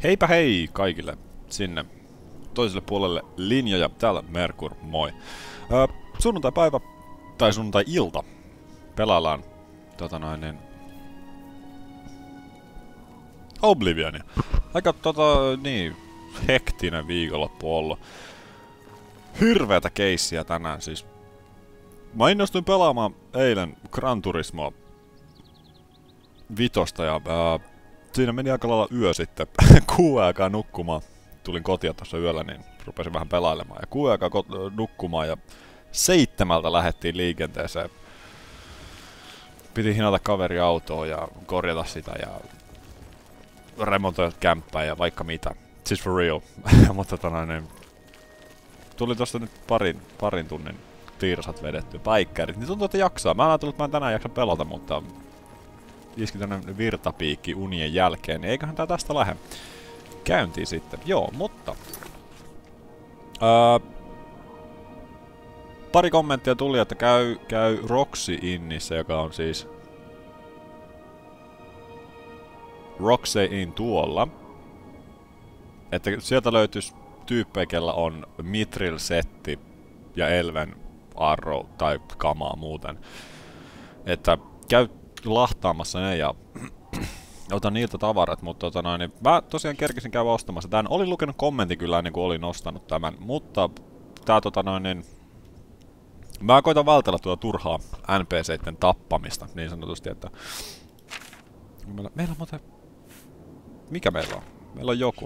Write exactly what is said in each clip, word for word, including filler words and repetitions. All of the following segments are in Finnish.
Heipä hei kaikille sinne toiselle puolelle linjoja. Täällä Merkur, moi. Öö, sunnuntai-päivä, tai sunnuntai-ilta, pelaillaan tota noin niin Oblivionia. Aika tota niin hektinen viikonloppu ollut. Hirveätä keissiä tänään siis. Mä innostuin pelaamaan eilen Gran Turismoa vitosta ja ää, siinä meni aika lailla yö sitten kuuden aikaa nukkumaan. Tulin kotia tuossa yöllä, niin rupesin vähän pelailemaan. Ja kuuden aikaa nukkumaan ja seitsemältä lähdettiin liikenteeseen. Piti hinata kaveri autoa ja korjata sitä ja remontoida kämppää ja vaikka mitä. Siis for real. Mutta tota niin, tuli tosta nyt parin, parin tunnin tiirsat vedetty, päikkärit, niin tuntuu, että jaksaa. Mä ajattelin, että mä en tänään jaksa pelata, mutta iski tänne virtapiikki unien jälkeen, niin eiköhän tää tästä lähde käyntiin sitten. Joo, mutta öö, pari kommenttia tuli, että käy, käy Roxy Innissä, joka on siis Roxy In tuolla. Että sieltä löytyisi tyyppejä, kellä on Mithril-setti ja Elven Arrow tai kamaa muuten. Että käy lahtaamassa ne ja otan niiltä tavarat, mutta tota noin, niin mä tosiaan kerkisin käydä ostamassa tän. Olin lukenut kommentin kyllä ennen kuin olin ostanut tämän, mutta tää tota noin niin mä koitan vältellä tuota turhaa N P C:iden tappamista, niin sanotusti, että meillä, meillä on muuten mikä meillä on? Meillä on joku.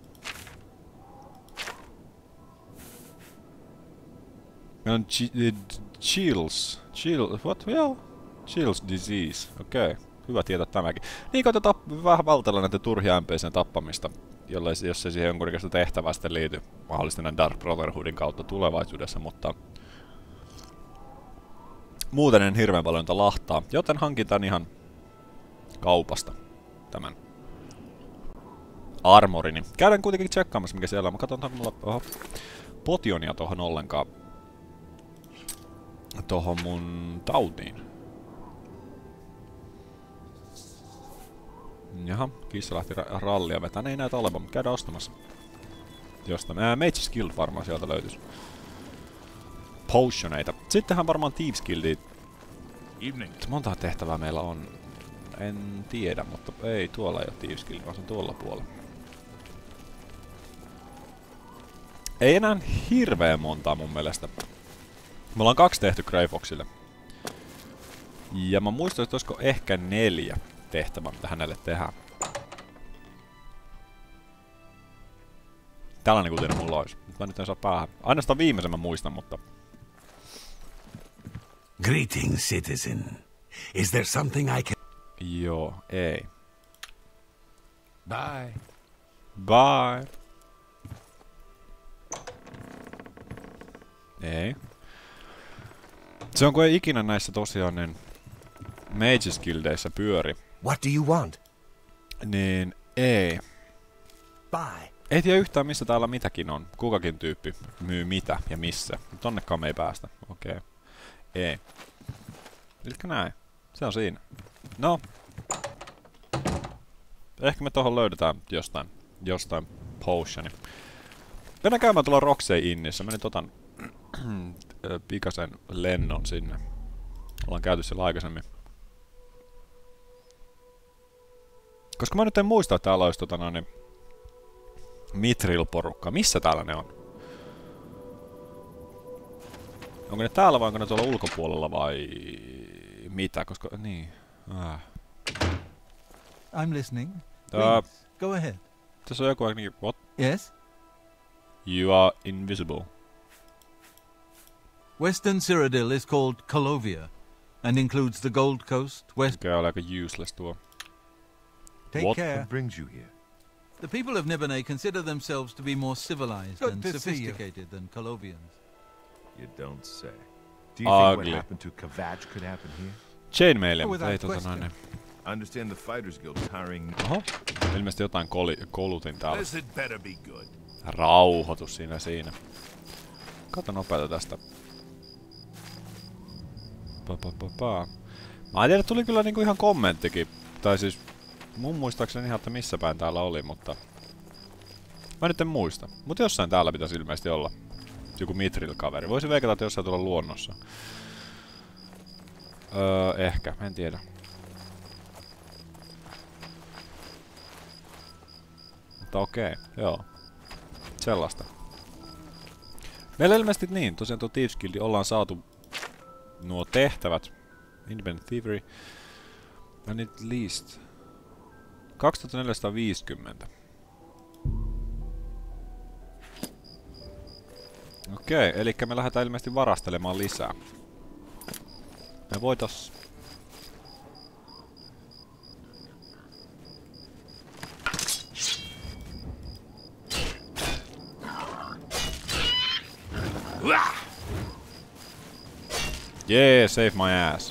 Meillä on chills. Chill, what? Well, chills disease. Okei. Okay. Hyvä tietää tämäkin. Niin koitetaan vähän vältellä näitä turhia N P C:n tappamista, jollei, jos se siihen jonkunnäköistä tehtävää sitten liity mahdollisesti näin Dark Brotherhoodin kautta tulevaisuudessa, mutta muuten en hirveän paljon niitä lahtaa, joten hankitaan ihan kaupasta tämän armorini. Käydään kuitenkin tsekkaamassa mikä siellä on. Mä katson, onko mulla oho, potionia tohon ollenkaan tohon mun tautiin. Jaha, kissa lähti ra rallia vetää. Ne ei näytä olevan, mutta käydään ostamassa. Jostain. Ää, Mage's Guild varmaan sieltä löytyis. Potioneita. Sittenhän varmaan Thieves Guildia. Monta tehtävää meillä on. En tiedä, mutta ei tuolla ei ole Thieves Guild, vaan se on tuolla puolella. Ei enää hirveän montaa mun mielestä. Me ollaan kaksi tehty Grey Foxille. Ja mä muistan, että olisiko ehkä neljä tehtävää, mitä hänelle tehdään. Tällainen kuten mulla olisi. Mä nyt en saa päähän. Ainoastaan viimeisen mä muistan, mutta Greetings, citizen. Is there something I can... joo, ei. Bye. Bye. Ei. Se on kun ei ikinä näissä tosiaan niin Mage's Guildeissä pyöri. What do you want? Niin ei. Bye. Ei tiedä yhtään missä täällä mitäkin on. Kukakin tyyppi myy mitä ja missä. Tonnekaan me ei päästä. Okei. Okay. Ei. Elikkä näin. Se on siinä. No. Ehkä me tohon löydetään jostain, jostain potioni. Mennään käymään tuolla Roxy Innissä. Mä nyt otan pikaisen lennon sinne. Ollaan käyty siellä aikaisemmin. Koska mä nyt en muista, että täällä olisi tota noin Mithril-porukka. Missä täällä ne on? Onko ne täällä vai onko ne tuolla ulkopuolella vai mitä? Koska niin. Ah. I'm listening. Uh, Go ahead. Tässä on joku ainakin. What? Yes? You are invisible. Western Cyrodiil is called Colovia and includes the Gold Coast, West... Okei, oli aika useless tuo. Take What? care. What brings you here? The people of Nibonay consider themselves to be more civilized Good and to see you. sophisticated than Colovians. You don't say. Do you think Ugly. what happened to Kavach could happen here? Chainmailia, Oh, mutta without ei tota question. noin. I understand the Fighters Guild is hiring... Oho. Ilmeisesti jotain koli, kolutin täällä. This had better be good. Rauhoitus siinä siinä. Kato nopeeta tästä. Pa, pa, pa, pa. Mä en tiedä, tuli kyllä niinku ihan kommenttikin. Tai siis mun muistaakseni ihan, että missä päin täällä oli, mutta Mä nyt en muista. Mutta jossain täällä pitäisi ilmeisesti olla joku Mithril-kaveri. Voisi veikata, että jossain tuolla luonnossa. Öö, ehkä. En tiedä. Mutta okei. Joo. Sellaista. Meillä ilmeisesti niin. Tosiaan tuo Thieves Guild ollaan saatu nuo tehtävät. Independent Thievery. And at least kaksituhattaneljäsataaviisikymmentä. Okei, eli me lähdetään ilmeisesti varastelemaan lisää. Me voitais... Yeah, save my ass.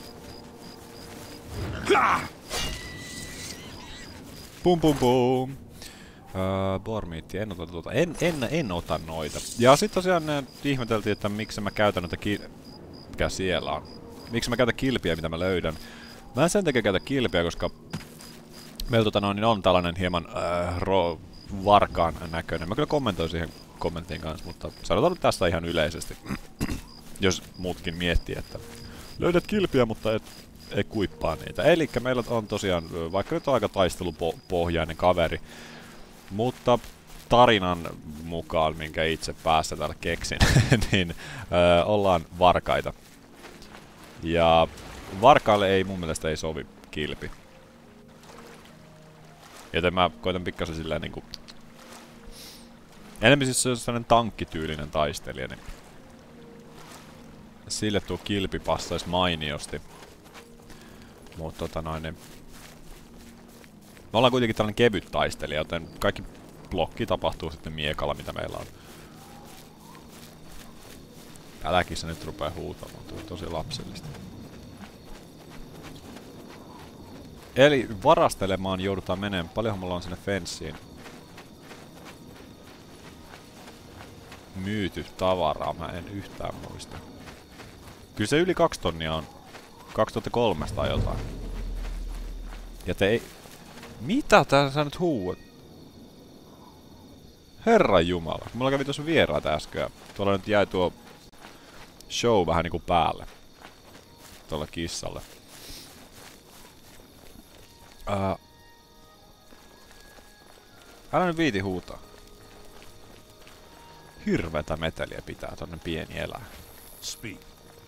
Pum pum pum. Uh, Bormiitti, en ota tuota. En, en, en ota noita. Ja sit tosiaan ne ihmeteltiin, että miksi mä käytän noita ki... Mikä siellä on? Miksi mä käytän kilpiä, mitä mä löydän? Mä en sen takia käytä kilpiä, koska meillä tota noin, niin on tällainen hieman uh, ro varkaan näköinen. Mä kyllä kommentoin siihen kommenttiin kanssa, mutta sanotaan nyt tästä ihan yleisesti. Jos muutkin miettii, että löydät kilpiä, mutta et, ei kuippaa niitä. Elikkä meillä on tosiaan, vaikka nyt on aika taistelupohjainen kaveri, mutta tarinan mukaan, minkä itse päässä täällä keksin, niin ö, ollaan varkaita. Ja varkaille ei mun mielestä ei sovi kilpi. Joten mä koitan pikkasen silleen niinku... Enemmän siis se on sellainen tankkityylinen taistelija, niin... Sille tuo kilpi passaisi mainiosti. Mut tota noin, niin... Me ollaan kuitenkin tällainen kevyt taistelija, joten kaikki blokki tapahtuu sitten miekalla, mitä meillä on. Äläkin se nyt rupee huutamaan, tuo on tosi lapsellista. Eli varastelemaan joudutaan menemään. Paljonhan mulla on sinne fenssiin myyty tavaraa, mä en yhtään muista. Kyllä se yli kaksi tonnia on kaksituhattakolmesataa jotain. Ja te ei... Mitä tää sä nyt huuat? Herran jumala. Mulla kävi tuossa vieraita äsken. Tuolla nyt jäi tuo show vähän niinku päälle. Tuolla kissalle. Uh, älä nyt viiti huutaa. Hirvetä meteliä pitää tonne pieni elää. Speak.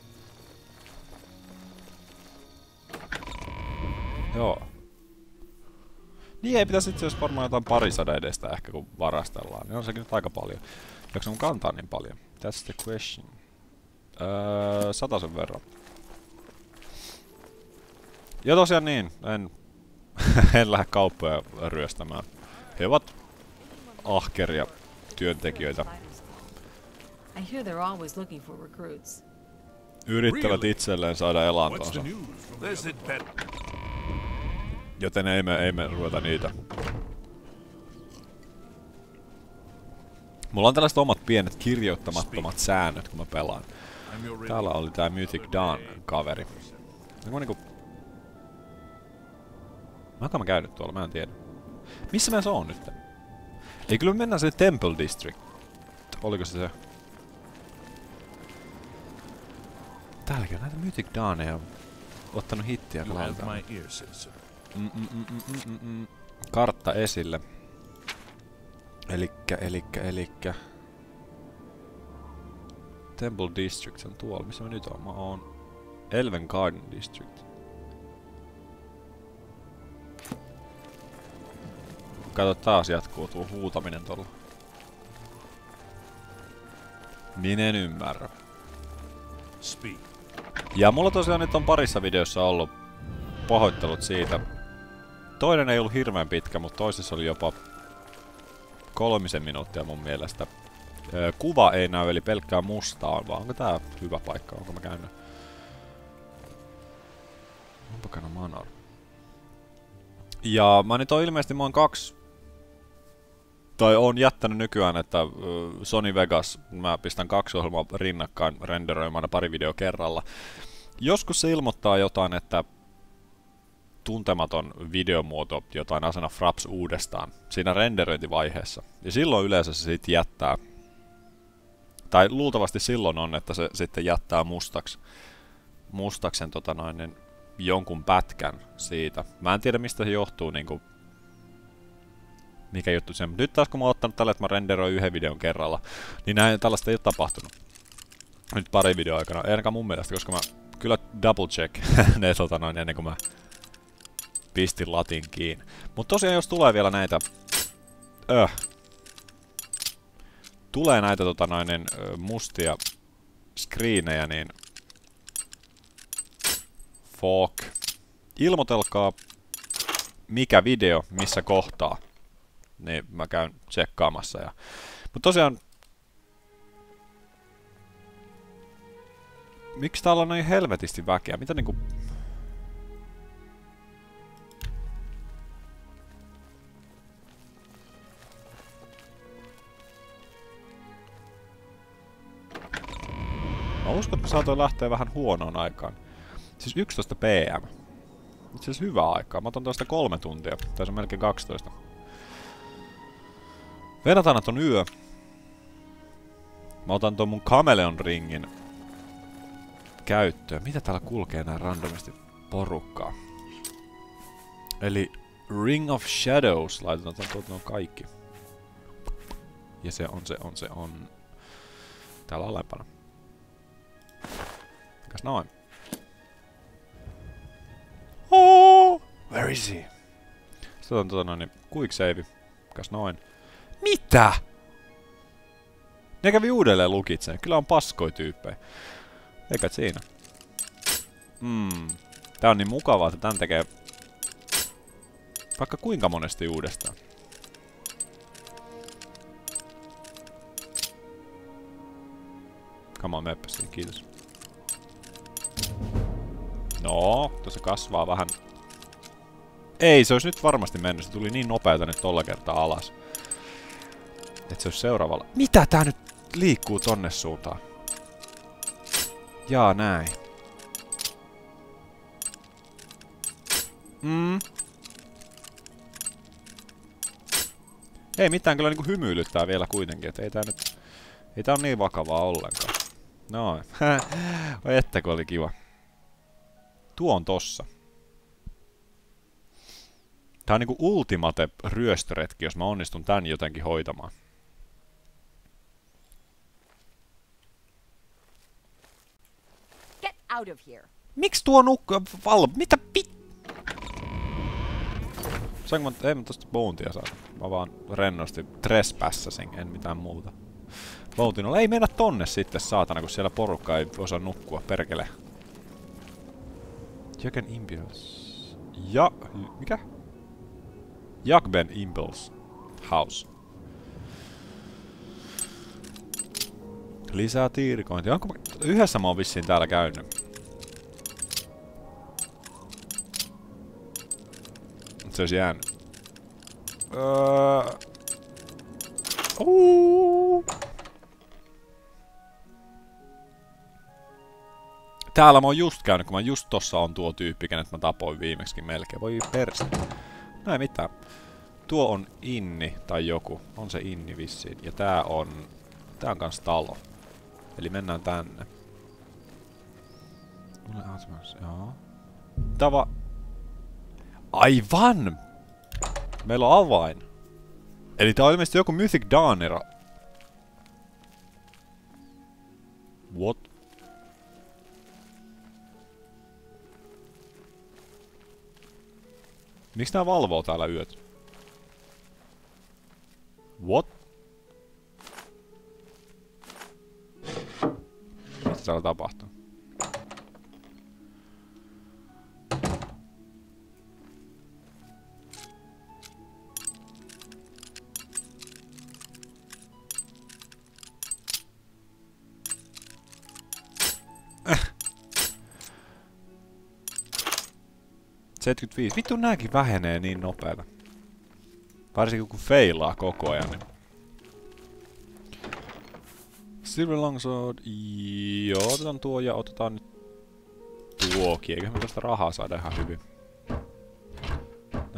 Joo. Niin ei pitäisi itse asiassa varmaan jotain parisada edestä ehkä kun varastellaan. Niin on sekin nyt aika paljon. Jaksa mun kantaa niin paljon? That's the question. Öö, satasen verran. Ja tosiaan niin, en, en lähde kauppoja ryöstämään. He ovat ahkeria työntekijöitä. I hear they're always looking for recruits. Yrittävät itselleen saada elantonsa. Joten ei me, ei me ruveta niitä. Mulla on tällaiset omat pienet kirjoittamattomat säännöt, kun mä pelaan. Täällä oli tää Mythic Dawn kaveri. Mä niinku... Mä oon mä käynyt tuolla, mä en tiedä. Missä mä se on nyt? Ei kyllä me mennään sinne Temple District. Oliko se se? Täälläkin näitä Mythic Dawneja on ottanut hittiä kalalta. Mm, mm, mm, mm, mm, mm. Kartta esille. Elikkä, elikkä, elikkä... Temple District on tuolla. Missä mä nyt oon? Mä oon... Elven Garden District. Kato, taas jatkuu tuo huutaminen tuolla. Minä en ymmärrä. Speak. Ja mulla tosiaan nyt on parissa videossa ollut pahoittelut siitä. Toinen ei ollut hirveän pitkä, mutta toisessa oli jopa kolmisen minuuttia mun mielestä. Kuva ei näy, eli pelkkää mustaa, vaan onko tää hyvä paikka, onko mä käynyt? Onpakana Manor. Ja mä nyt on ilmeisesti, mä oon kaksi, tai oon jättänyt nykyään, että Sony Vegas, mä pistän kaksi ohjelmaa rinnakkain renderöimään pari video kerralla. Joskus se ilmoittaa jotain, että tuntematon videomuoto jotain asena Fraps uudestaan siinä renderöintivaiheessa. Ja silloin yleensä se sitten jättää, tai luultavasti silloin on, että se sitten jättää mustaksi, mustaksen tota noin, niin jonkun pätkän siitä. Mä en tiedä mistä se johtuu, niinku, mikä juttu se on. Nyt taas kun mä oon ottanut tällä, että mä renderoin yhden videon kerralla, niin näin tällaista ei ole tapahtunut. Nyt pari video aikana, ei ainakaan mun mielestä, koska mä kyllä double check ne tota noin, ennen kuin mä pistin latin kiinni. Mut tosiaan jos tulee vielä näitä öh, tulee näitä tota noin, niin, mustia screenejä, niin fuck. Ilmoitelkaa mikä video, missä kohtaa. Niin mä käyn tsekkaamassa. Ja... Mut tosiaan... Miksi täällä on noin helvetisti väkeä? Mitä niinku... Mä uskon, että mä saatoin lähteä vähän huonoon aikaan. Siis yksitoista p m. Itse asiassa hyvää aikaa. Mä otan tuosta kolme tuntia. Tai se on melkein kaksitoista. Venataan, että on yö. Mä otan tuon mun Chameleon ringin käyttöön. Mitä täällä kulkee näin randomisti porukkaa? Eli Ring of Shadows. Laitetaan tuolta noin kaikki. Ja se on, se on, se on. Täällä alempana. Mikäs noin? Oh, where is he? Sitten on tota noin, quick save. Mikäs noin? Mitä? Ne kävi uudelleen lukitseen. Kyllä on paskoi tyyppejä. Eikä siinä. Mm. Tää on niin mukavaa, että tän tekee vaikka kuinka monesti uudestaan. Come on, meppä siihen, kiitos. No, tuossa kasvaa vähän. Ei, se olisi nyt varmasti mennyt. Se tuli niin nopeeta nyt tolla kertaa alas. Että se olisi seuraavalla. Mitä tää nyt liikkuu tonne suuntaan? Jaa, näin. Mm. Ei mitään, kyllä niinku hymyilyttää vielä kuitenkin, että ei tää nyt... Ei tää on niin vakavaa ollenkaan. Noin. Oi ettäkö oli kiva. Tuo on tossa. Tää on niinku ultimate ryöstöretki, jos mä onnistun tän jotenkin hoitamaan. Get out of here. Miks tuo nukka... Val... Mitä pit... Saanko mä... Ei mä tosta bountia saa. Mä vaan rennosti trespassasin, en mitään muuta. Bountin ei mennä tonne sitten, saatana, kun siellä porukka ei osaa nukkua, perkele. Jagen Impulse. Ja... Mikä? Jagben Impulse House. Lisää tiirikointia. Onko... Yhdessä mä oon vissiin täällä käynyt. Se olisi jäänyt. Öö... Uuu. Täällä mä oon just käynyt, kun mä just tossa on tuo tyyppi, kenet mä tapoin viimeksikin melkein. Voi perstä. No ei mitään. Tuo on inni, tai joku. On se inni vissiin. Ja tää on... Tää on kans talo. Eli mennään tänne. Joo. Tää va... Aivan! Meillä on avain. Eli tää on ilmeisesti joku Mythic Dawnera. What? Miksi nää valvoo täällä yöt? What? Mitä täällä tapahtuu? seitsemänkymmentäviisi. Vittu nääkin vähenee niin nopeeta. Varsinkin kun feilaa koko ajan. Niin. Silver Longsword. Joo, otetaan tuo ja otetaan nyt tuokin. Eiköhän me tästä rahaa saada ihan hyvin.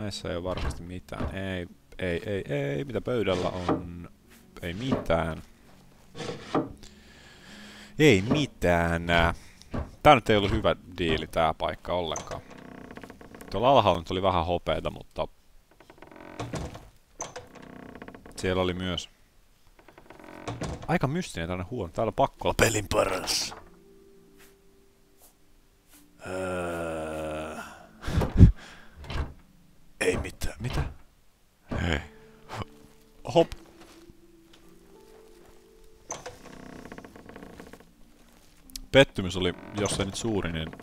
Näissä ei ole varmasti mitään. Ei, ei, ei, ei. Mitä pöydällä on? Ei mitään. Ei mitään. Tää nyt ei ollut hyvä diili tää paikka ollenkaan. Tuolla alhaalla nyt oli vähän hopeeta, mutta siellä oli myös aika mystinen tällainen huono. Täällä on pakko olla pelin paras. Öö. Ei mitään. Mitä? Ei. Hop. Pettymys oli, jos ei nyt suuri, niin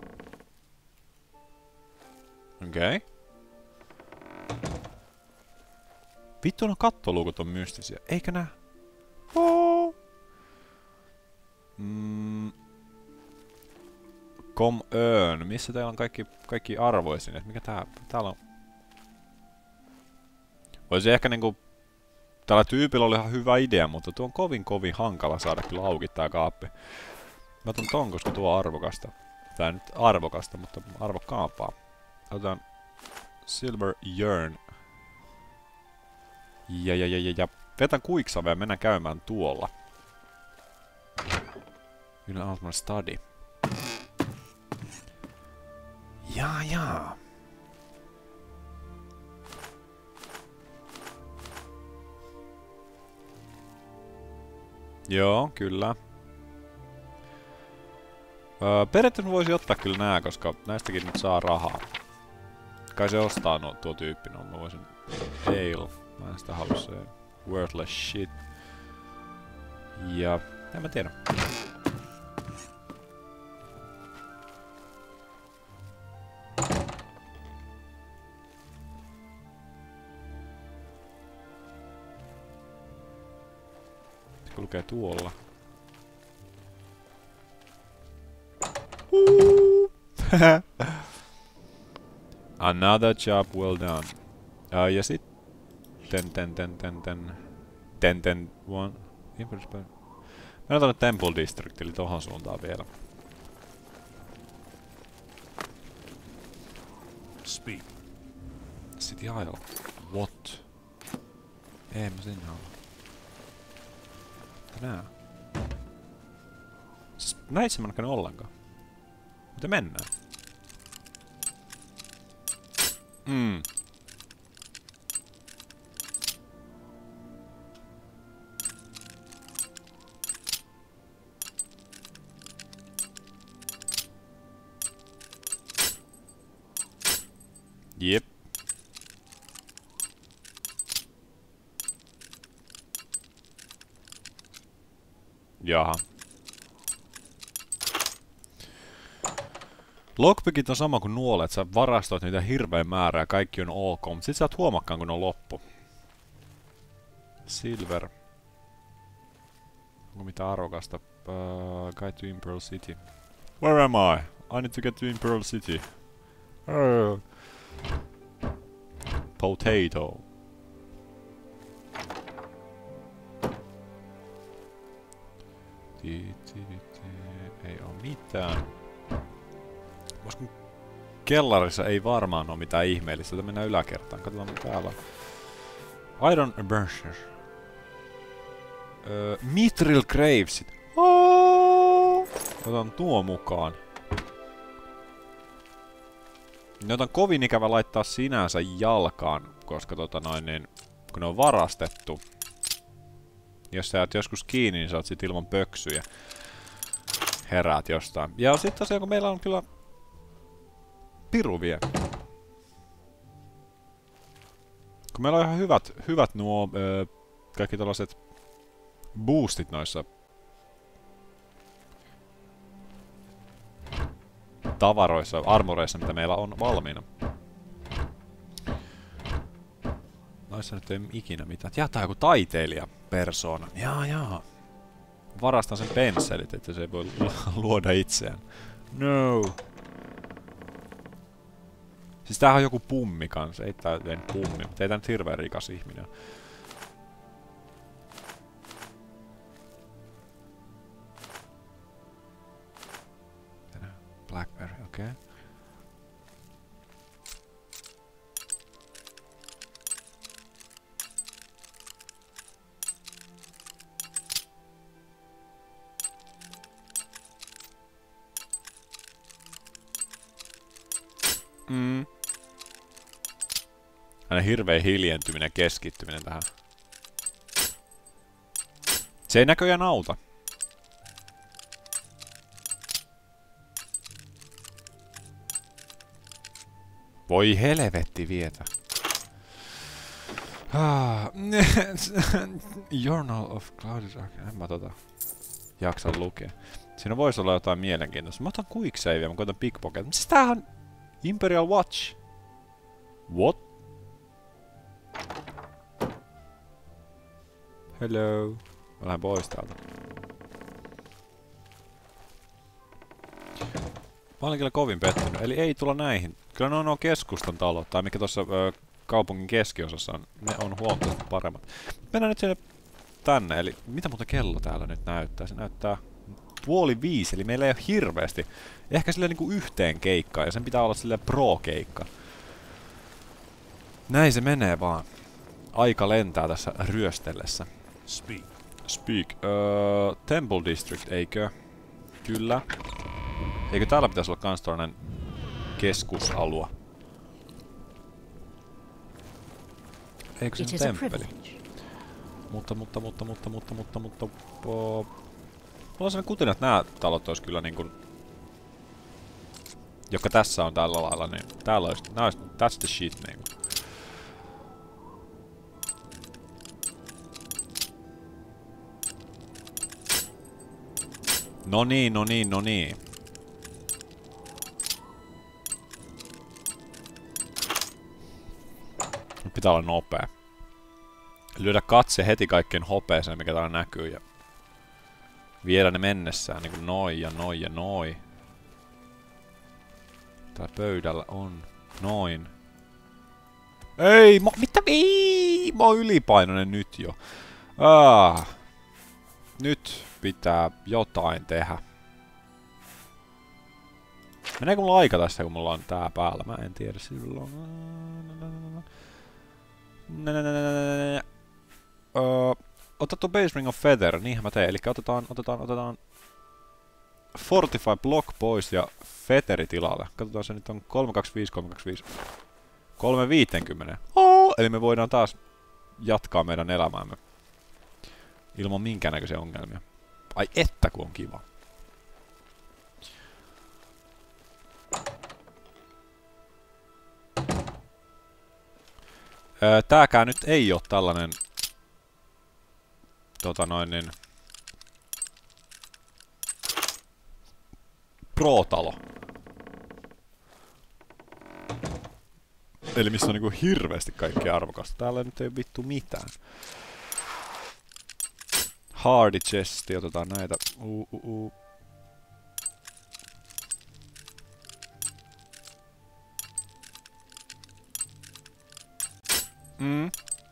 okei. Okay. Vittu, no kattoluukut on mystisiä. Eikö nää? Oh. Mm. Come earn. Missä täällä on kaikki, kaikki arvoisin? Mikä tää? Täällä on. Voisi ehkä niinku. Tällä tyypillä oli ihan hyvä idea, mutta tuo on kovin kovin hankala saada kyllä auki tää kaappi. Mä otan ton, koska tuo on arvokasta. Tää nyt arvokasta, mutta arvokkaampaa. Otan Silver Yearn. Ja ja ja ja ja. Vetän kuiksavea ja mennään käymään tuolla. Yllä Altman Study. Jaa jaa. Joo, kyllä. Öö, periaatteessa voisi ottaa kyllä nää, koska näistäkin nyt saa rahaa. Kai se ostaa no, tuo tyyppi, no mä voisin... Ale. Mä en sitä halua, se worthless shit. Ja... en mä tiedä. Se kulkee tuolla. Another job well done. Uh, ja sit... Ten, ten, ten, ten, ten... Ten, ten, one... Mennään tonne Temple District, eli tohon suuntaan vielä. Speak. City Isle. What? Ei mä sinne halua. Nää. Siis näissä mä en käynyt ollenkaan. Mutta mennään. Mm. Jep. Jaha. Lockpickit on sama kuin nuolet, sä varastoit niitä hirveän määrää ja kaikki on ok, mutta sit sä et huomakkaan kun on loppu. Silver. Onko mitään arvokasta? Uh, Guide to Imperial City. Where am I? I need to get to Imperial City. Uh. Potato. Ti, ti, ti. Ei oo mitään. Koska kellarissa ei varmaan oo mitään ihmeellistä. Mennään yläkertaan. Katsotaan mitä täällä on. Iron Bursters. Öö, Mithril Gravesit. Oh! Otan tuo mukaan. Ne on kovin ikävä laittaa sinänsä jalkaan, koska tota noin niin, kun ne on varastettu. Jos sä jäät joskus kiinni, niin sä oot sit ilman pöksyjä. Heräät jostain. Ja sit tosiaan kun meillä on kyllä piru vie. Kun meillä on ihan hyvät, hyvät nuo öö, kaikki tällaiset boostit noissa tavaroissa, armoreissa, mitä meillä on valmiina. Noissa nyt ei ikinä mitään. Jaa, tää on joku taiteilija persoona. Jaa, jaa. Varastan sen pensselit, että se ei voi luoda itseään. No. Siis tämähän on joku pummi kanssa. Ei tää ei pummi, mutta ei tää nyt hirveen rikas ihminen. Blackberry, okei. Okay. Mm. Aina hirveä hiljentyminen ja keskittyminen tähän. Se ei näköjään auta. Voi helvetti vietä. Ah, Journal of Clouded Ark. En mä tota jaksa lukea. Siinä voisi olla jotain mielenkiintoista. Mä otan quick savea, mä koitan pickpocket. Siis tää on Imperial Watch. What? Hello. Mä lähden pois täältä. Mä olin kyllä kovin pettynyt. Eli ei tulla näihin. Kyllä ne on nuo keskustan talot, tai mikä tuossa ö, kaupungin keskiosassa on. Ne on huomattavasti paremmat. Mennään nyt sinne tänne. Eli mitä muuta kello täällä nyt näyttää? Se näyttää puoli viisi, eli meillä ei ole hirveästi. Ehkä silleen niinku yhteen keikkaan, ja sen pitää olla silleen pro-keikka. Näin se menee vaan. Aika lentää tässä ryöstellessä. Speak. Speak. Öö, Temple District, eikö? Kyllä. Eikö täällä pitäisi olla kans tällainen keskusalue? Eikö se It nyt is a temppeli? privilege. Mutta, mutta, mutta, mutta, mutta, mutta, mutta... Po... Mulla on sellainen kutina, että nää talot ois kyllä niinkun... Joka tässä on tällä lailla, niin täällä ois... Nää ois... That's the shit niinku. No niin, no niin, no niin. Nyt pitää olla nopea. Lyödä katse heti kaikkeen hopeeseen, mikä täällä näkyy, ja viedä ne mennessään, niinku noi ja noi ja noi. Täällä pöydällä on noin. Ei, mä, mitä ei, mä oon ylipainoinen nyt jo. Ah. Nyt pitää jotain tehdä. Meneekö mulla aika tässä, kun mulla on tää päällä? Mä en tiedä silloin. Ota tuo Base Ring of Feather, niinhän mä teen. Eli otetaan, otetaan, otetaan Fortify Block pois ja Featheri tilalle. Katsotaan, se nyt on kolme kaksi viisi, kolme kaksi viisi. kolme viisikymmentä. Oh, eli me voidaan taas jatkaa meidän elämäämme. Ilman minkäännäköisiä ongelmia. Ai että kun on kiva. Öö, tääkään nyt ei oo tällainen... Tota noin niin... Pro-talo. Eli missä on niinku hirveesti kaikkea arvokasta. Täällä nyt ei oo vittu mitään. Hardy chesti, otetaan näitä. Uh, uh, uh. Mm.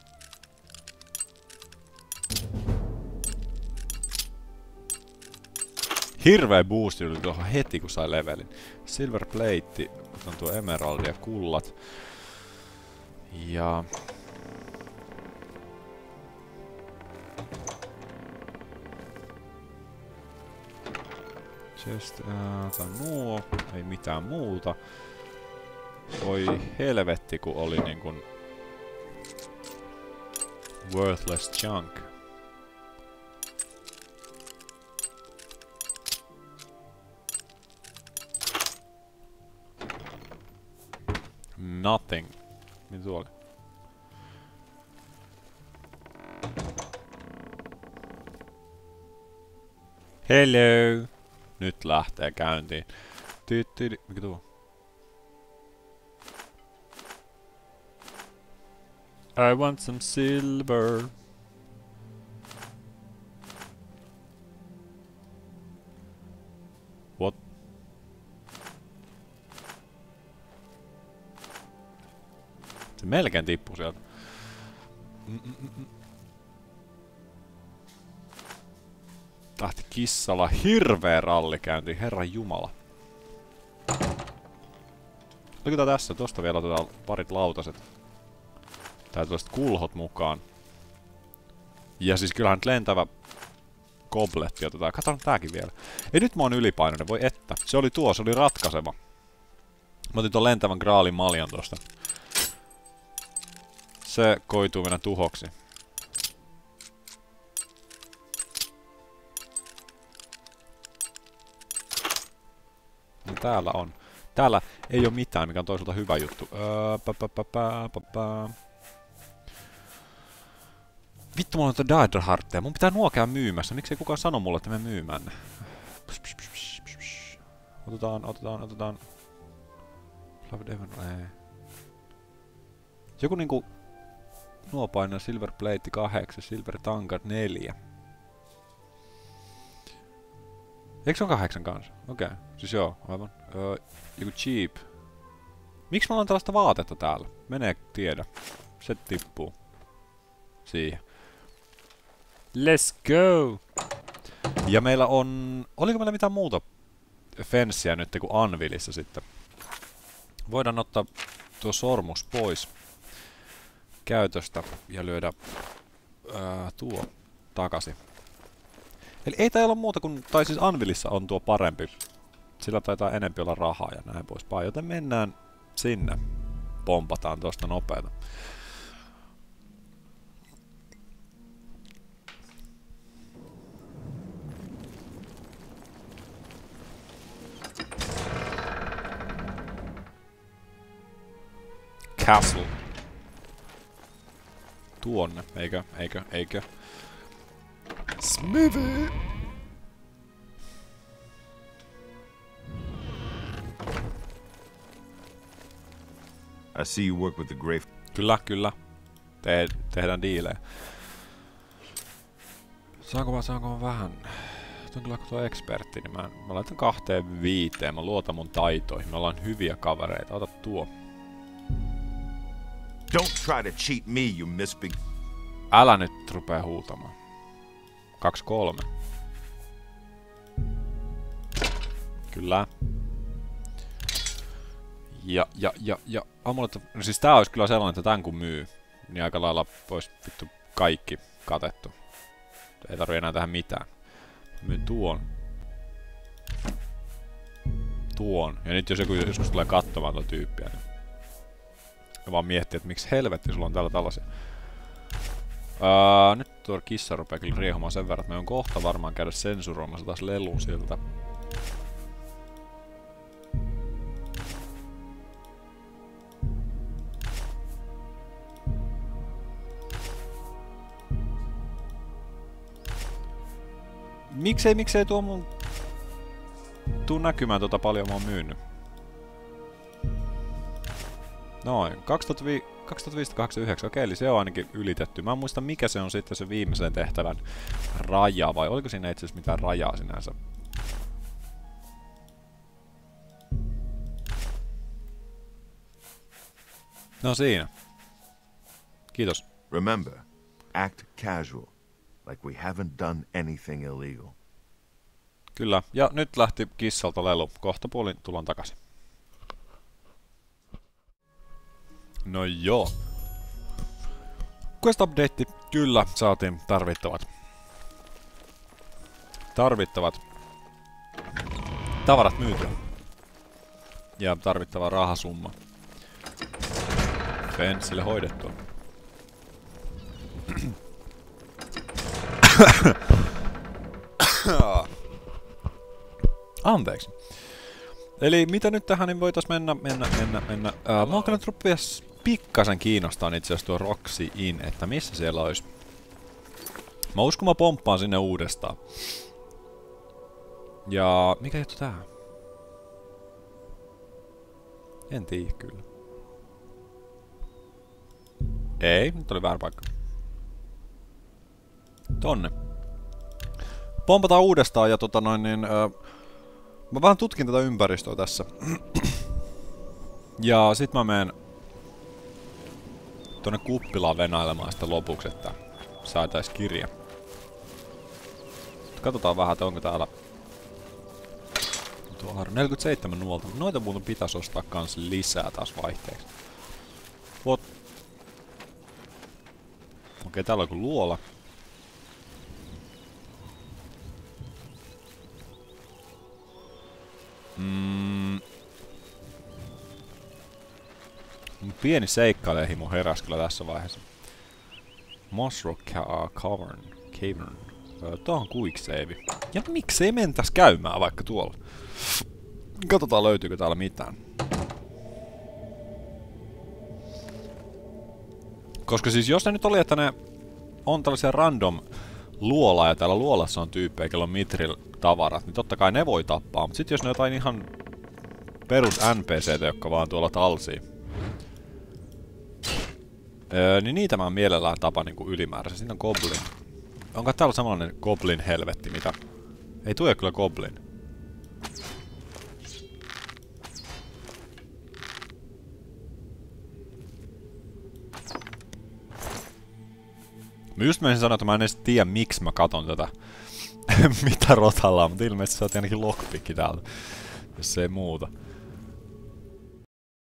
Hirveä boosti tuli tuohon heti kun sai levelin. Silver plate, otan tuo emeraldi ja kullat. Ja... Chest, ää, tai nuo, ei mitään muuta. Voi helvetti kun oli niinkun... Worthless junk. Nothing. Mitä tuolla? Hello! Nyt lähtee käyntiin. Tyttyy. Mikä tuo? I want some silver. What? Se melkein tippuu sieltä. Mm -mm -mm. Tahti kissalla hirveä rallikäynti, herran jumala. Oliko tässä? Tosta vielä otetaan parit lautaset. Tää tuollaiset kulhot mukaan. Ja siis kyllähän nyt lentävä gobletti otetaan. Katsotaan tääkin vielä. Ei nyt mä oon ylipainoinen, voi että. Se oli tuo, se oli ratkaiseva. Mä otin ton lentävän graalin maljan tosta. Se koituu meidän tuhoksi. No täällä on. Täällä ei oo mitään, mikä on toisaalta hyvä juttu. Öö, pä, pä, pä, pä, pä, pä. Vittu, mulla on noita Daedra-hartteja. Mun pitää nuo käydä myymässä. Miksei kukaan sano mulle, että me myymään ne? Psh, psh, psh, psh, psh, psh. Otetaan, otetaan, otetaan. Flavor Devon, ei. Joku niinku... Nuo painaa Silver Plate kahdeksan, Silver Tankard neljä. Eikö se on kahdeksan kanssa? Okei. Okay. Siis joo, aivan. Öö, joku cheap. Miksi mulla on tällaista vaatetta täällä? Menee tiedä. Se tippuu. Siihen. Let's go! Ja meillä on... Oliko meillä mitään muuta fenssiä nyt kuin Anvilissa sitten? Voidaan ottaa tuo sormus pois käytöstä ja lyödä ää, tuo takaisin. Eli ei täällä ole muuta kuin... Tai siis Anvilissa on tuo parempi. Sillä taitaa enempi olla rahaa ja näin poispäin. Joten mennään sinne. Pompataan tosta nopeeta. Castle. Tuonne, eikö, eikö, eikö. Smithy! I see you work with the Grey. Kyllä, kyllä. Te tehdään diilejä. Saanko mä, saanko mä vähän? Tuo on kyllä kun tuo ekspertti, niin mä, mä laitan kahteen viiteen. Mä luotan mun taitoihin. Me ollaan hyviä kavereita. Ota tuo. Don't try to cheat me, you misbig. Älä nyt rupee huutamaan. Kaksi kolme. Kyllä. Ja, ja, ja, ja amuletti... No siis tää olisi kyllä sellainen, että tän kun myy, niin aika lailla pois vittu kaikki katettu. Ei tarvii enää tähän mitään. Myy tuon. Tuon. Ja nyt jos joku joskus tulee katsomaan tuon tyyppiä, niin... Ja vaan miettii, että miksi helvetti sulla on täällä tällaisia. Öö, nyt tuo kissa rupeaa kyllä riehumaan sen verran, että me on kohta varmaan käydä sensuroimassa taas lelun sieltä. Miksei, miksei tuo mun... Tuu näkymään tota paljon mä oon myynyt. Noin, kaksituhattaviisi kahdeksankymmentäyhdeksän, okei, eli se on ainakin ylitetty. Mä en muista mikä se on sitten se viimeisen tehtävän raja, vai oliko siinä itse asiassa mitään rajaa sinänsä? No siinä. Kiitos. Remember, act casual, like we haven't done anything illegal. Kyllä, ja nyt lähti kissalta lelu. Kohta puolin tullaan takaisin. No joo. Quest update. Kyllä, saatiin tarvittavat. Tarvittavat tavarat myytyä. Ja tarvittava rahasumma. Fenssille hoidettua. Anteeksi. Eli mitä nyt tähän, niin voitais mennä, mennä, mennä, mennä. Ää, mä oon nyt rupeas pikkasen kiinnostaa itse asiassa tuo Roxy Inn, että missä siellä olisi. Mä uskon mä pomppaan sinne uudestaan. Ja mikä juttu tää? En tiedä kyllä. Ei, nyt oli väärä paikka. Tonne. Pompataan uudestaan ja tota noin niin... Ää, mä vähän tutkin tätä ympäristöä tässä. Ja sit mä menen tonne kuppilaan venailemaan sitä lopuksi, että saatais kirja. Katsotaan vähän, että onko täällä... Tuo neljäkymmentäseitsemän nuolta. Noita muuten pitäisi ostaa kans lisää taas vaihteeksi. What? Okei, okay, täällä on joku luola. Mm. pieni seikkailehimo heräs kyllä tässä vaiheessa. Mossrock Cavern. Cavern. Tää on quick save. Ja miksei mentäs käymään vaikka tuolla? Katsotaan löytyykö täällä mitään. Koska siis jos ne nyt oli, että ne on tällaisia random luolaa ja täällä luolassa on tyyppejä, kello on Mithril tavarat, niin totta kai ne voi tappaa. Mutta sit jos ne jotain ihan perus N P C:tä, jotka vaan tuolla talsii, öö, niin niitä mä mielellään tapa niinku ylimääräisen. Siinä on goblin. Onko täällä samanlainen goblin helvetti, mitä? Ei tule kyllä goblin. Mä just menisin sanoa, että mä en edes tiedä miksi mä katon tätä mitä rotalla on, mutta ilmeisesti se on ainakin lockpicki täältä, jos ei muuta.